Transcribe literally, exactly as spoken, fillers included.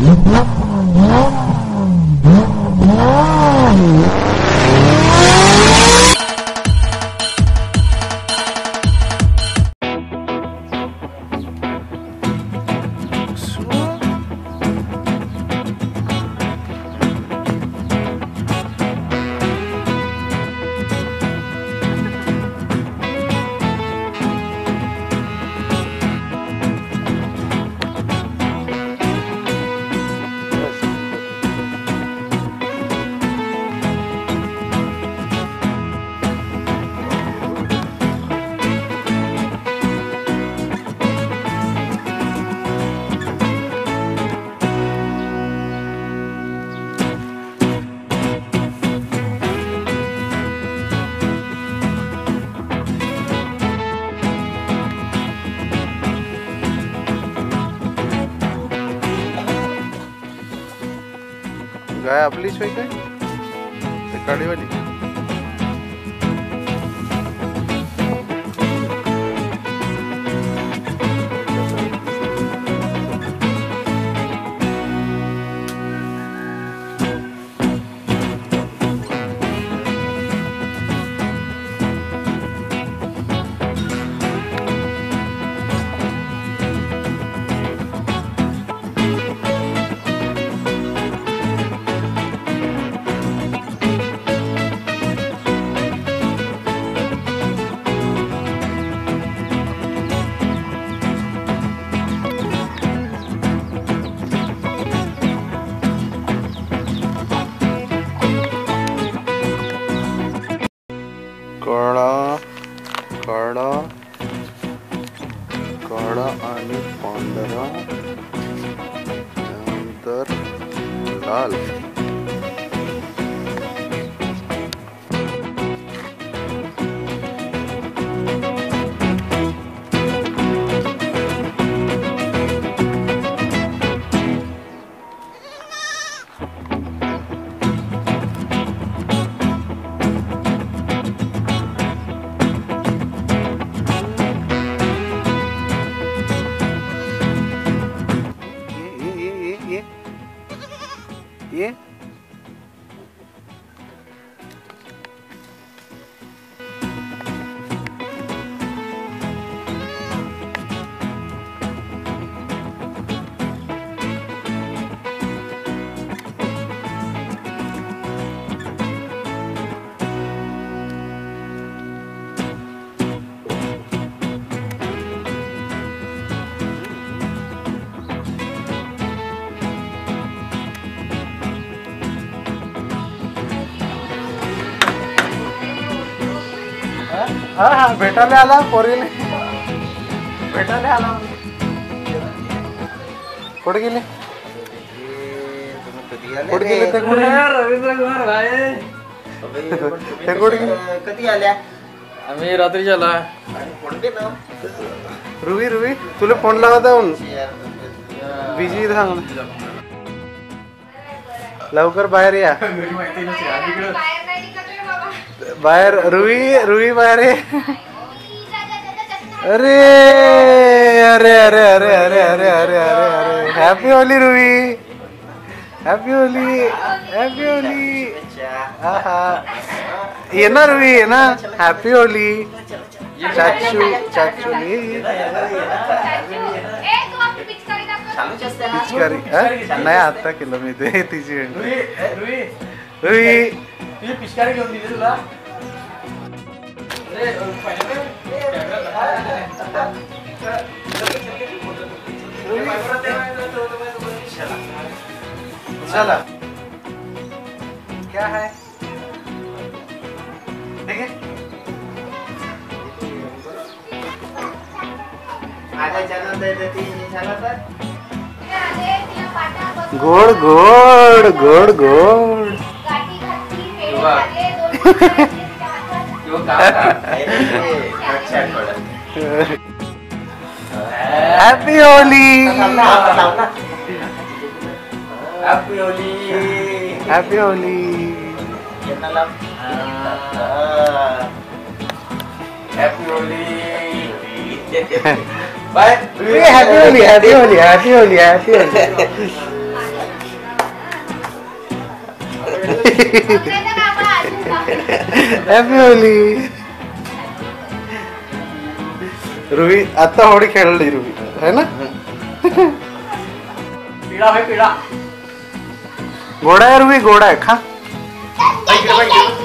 गाय आपलीच होय काय ते काळीवाली? काळा काळा काळा आणि पांढरा नंतर लाल. ये हा हा भेटायला आला पोरीले भेटायला आला. कुठे गेले कुठे गेले ते कुठे रवींद्र कुमार भाई ते कुठे गेले कधी आल्या? आम्ही रात्रीच्या आला. रुवी रुवी तुला फोन लावा जाऊन बिझी सांग लवकर बाहेर या. बाहेर रुई रुई बाहेर आहे. अरे अरे अरे अरे अरे अरे अरे अरे अरे happy Holi Rui happy Holi happy Holi. हा हा ये ना रुई ये ना हॅपी होली. चाचू चाचू पिचकारी नाही आता केलं मी ते तिची रुई पिचकारी घेऊन दिली तुला. चला क्या है ठीक है गोड गोड गोड गोड happy Holi happy Holi happy Holi happy Holi bye happy Holi happy Holi happy Holi happy Holi happy Holi Ruhi. आता होळी खेळली रुही है ना. पिढा आहे पिढा. गोडा आहे रुही गोडा आहे खा.